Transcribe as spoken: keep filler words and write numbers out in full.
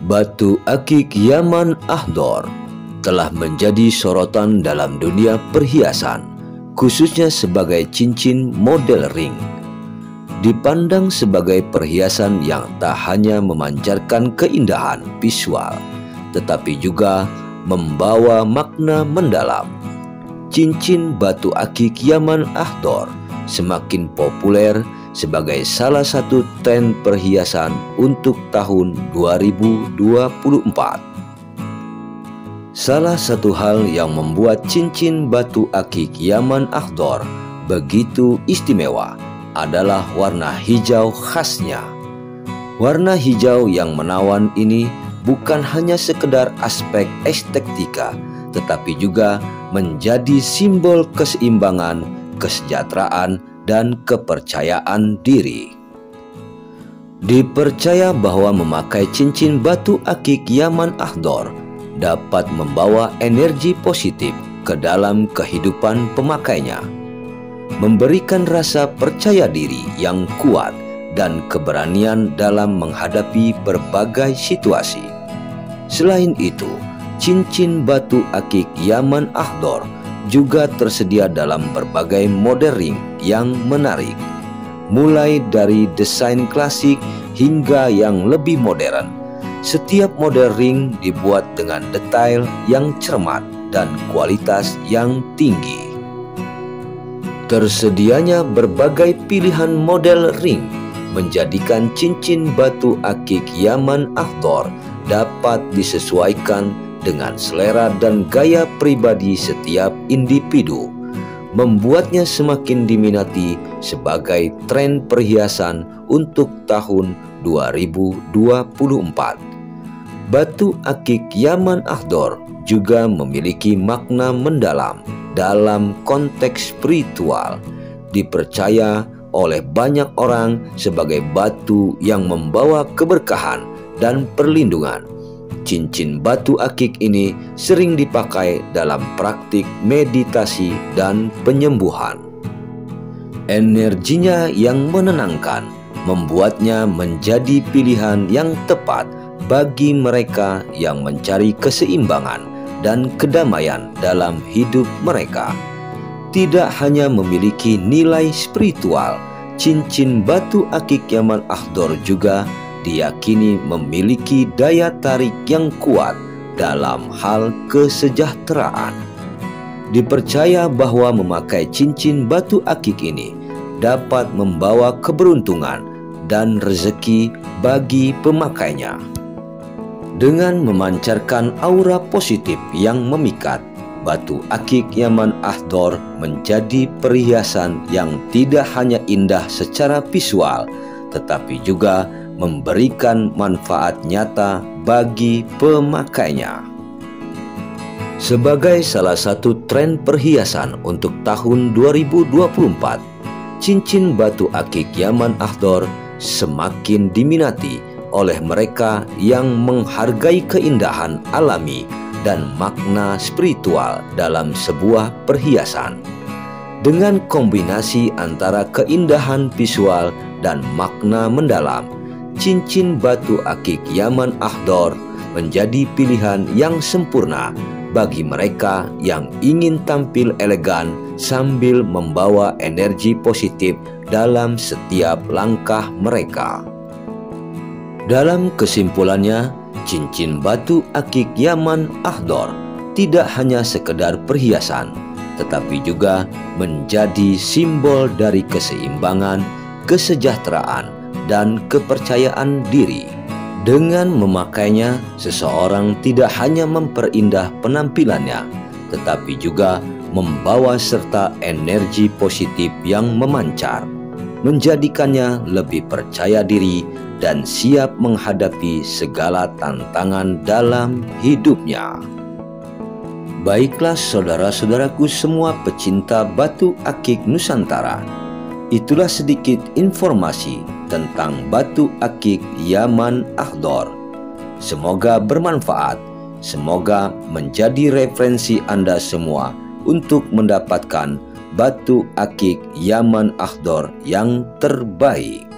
Batu akik Yaman Ahdor telah menjadi sorotan dalam dunia perhiasan, khususnya sebagai cincin model ring. Dipandang sebagai perhiasan yang tak hanya memancarkan keindahan visual, tetapi juga membawa makna mendalam. Cincin batu akik Yaman Ahdor semakin populer sebagai salah satu tren perhiasan untuk tahun dua ribu dua puluh empat. Salah satu hal yang membuat cincin batu akik Yaman Ahdor begitu istimewa adalah warna hijau khasnya. Warna hijau yang menawan ini bukan hanya sekedar aspek estetika, tetapi juga menjadi simbol keseimbangan, kesejahteraan, dan kepercayaan diri. Dipercaya bahwa memakai cincin batu akik Yaman Ahdor dapat membawa energi positif ke dalam kehidupan pemakainya, memberikan rasa percaya diri yang kuat dan keberanian dalam menghadapi berbagai situasi. Selain itu, cincin batu akik Yaman Ahdor juga tersedia dalam berbagai model ring yang menarik, mulai dari desain klasik hingga yang lebih modern. Setiap model ring dibuat dengan detail yang cermat dan kualitas yang tinggi. Tersedianya berbagai pilihan model ring menjadikan cincin batu akik Yaman Ahdor dapat disesuaikan dengan selera dan gaya pribadi setiap individu, membuatnya semakin diminati sebagai tren perhiasan untuk tahun dua ribu dua puluh empat. Batu akik Yaman Ahdor juga memiliki makna mendalam dalam konteks spiritual, dipercaya oleh banyak orang sebagai batu yang membawa keberkahan dan perlindungan. Cincin batu akik ini sering dipakai dalam praktik meditasi dan penyembuhan. Energinya yang menenangkan membuatnya menjadi pilihan yang tepat bagi mereka yang mencari keseimbangan dan kedamaian dalam hidup mereka. Tidak hanya memiliki nilai spiritual, cincin batu akik Yaman Ahdor juga diyakini memiliki daya tarik yang kuat dalam hal kesejahteraan. Dipercaya bahwa memakai cincin batu akik ini dapat membawa keberuntungan dan rezeki bagi pemakainya. Dengan memancarkan aura positif yang memikat, batu akik Yaman Ahdor menjadi perhiasan yang tidak hanya indah secara visual, tetapi juga memberikan manfaat nyata bagi pemakainya. Sebagai salah satu tren perhiasan untuk tahun dua ribu dua puluh empat, cincin batu akik Yaman Ahdor semakin diminati oleh mereka yang menghargai keindahan alami dan makna spiritual dalam sebuah perhiasan. Dengan kombinasi antara keindahan visual dan makna mendalam, cincin batu akik Yaman Ahdor menjadi pilihan yang sempurna bagi mereka yang ingin tampil elegan sambil membawa energi positif dalam setiap langkah mereka. Dalam kesimpulannya, cincin batu akik Yaman Ahdor tidak hanya sekedar perhiasan, tetapi juga menjadi simbol dari keseimbangan, kesejahteraan, dan kepercayaan diri. Dengan memakainya, seseorang tidak hanya memperindah penampilannya, tetapi juga membawa serta energi positif yang memancar, menjadikannya lebih percaya diri dan siap menghadapi segala tantangan dalam hidupnya. Baiklah saudara-saudaraku semua pecinta batu akik Nusantara, itulah sedikit informasi tentang batu akik Yaman Ahdor. Semoga bermanfaat, semoga menjadi referensi Anda semua untuk mendapatkan batu akik Yaman Ahdor yang terbaik.